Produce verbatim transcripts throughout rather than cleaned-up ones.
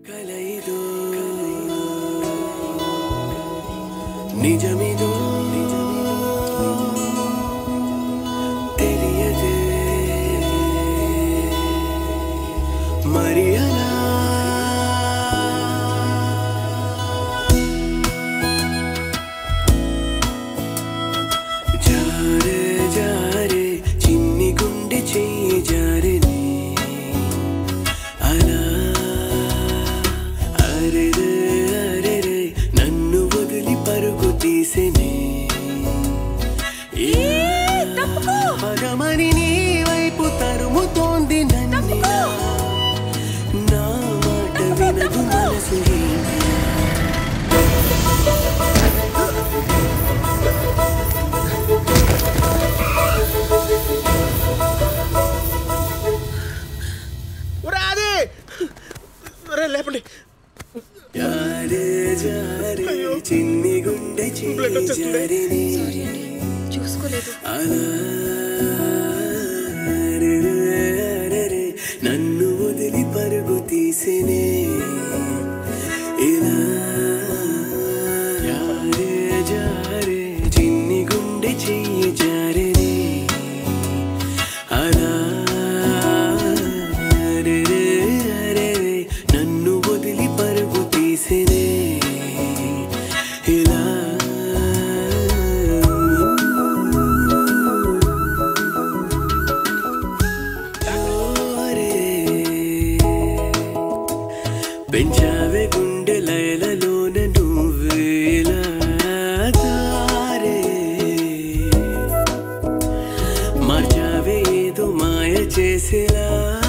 నిజమిదో తెలియదే మరి అలా జారే జారే చిన్ని గుండె చెయ్యి జారిని అలా అరెరే అరెరే నన్ను వదిలి పరుగు తీసెనే పగమని నీ వైపు తరుముతోంది నన్నిలా నా మాట వినదు మనసు లేపండి. చిన్ని గుండె చూసుకోలేదు నన్ను వదిలి పరుగు తీసినే ఇలా జారే జారే చిన్ని గుండె చెయ్యి జారినే అలా నన్ను వదిలి పరుగు తీసినే ఇలా పెంచావే గుండె లయలలోన నువ్వేలా దారే మార్చావే ఏదో మాయ చేసేలా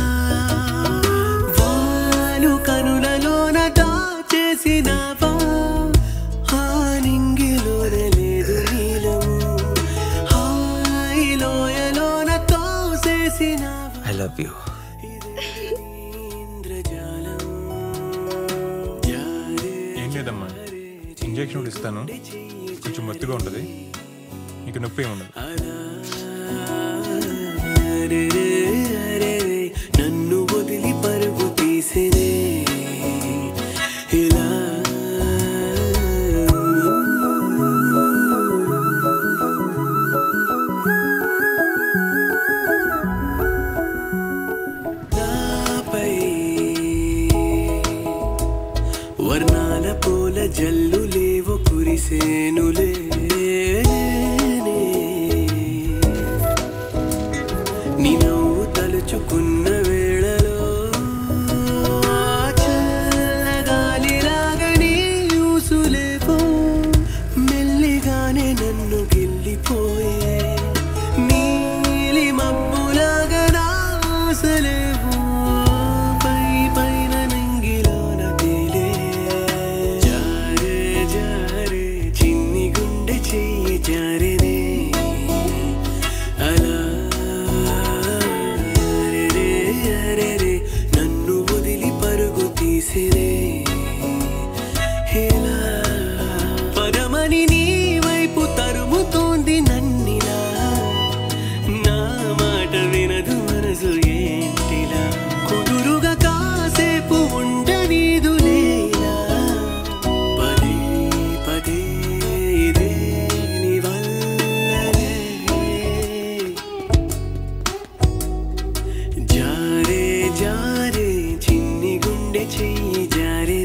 వాలు కనులలోన దాచేసినావా ఆ నింగిలోన లేదు నీలము హాయిలోయలోన తోసేసినావా. I love you. లేదమ్మా, ఇంజెక్షన్ కూడా ఇస్తాను, కొంచెం మత్తుగా ఉంటుంది, నీకు నొప్పి ఏమి ఉండదు. నన్ను వదిలి పరుగు తీసినే ఇలా నాపై వర్ణాల పూల జల్లు లేవు కురిసేనులే నీ నవ్వు తలుచుకున్న వేళలో చల్లగాలిలాగా నీ ఊసులేవో మెల్లిగానే నన్ను గిల్లిపోయే నీలి మబ్బులాగా నా ఆశలేవో పై పైన నింగిలోన తేలే జారే జారే చిన్ని గుండె చెయ్యి జారినే అలా నన్ను వదిలి పరుగు తీసినే ఇలా పరమని నీ వైపు తరుముతోంది నన్నిలా నా మాట వినదు మనసు ఏంటిలా కుదురుగా కాసేపు ఉండనీదు లేలా పదే పదే ఇదే నీ వల్లనే జారే జారే చిన్ని గుండె చెయ్యి జారే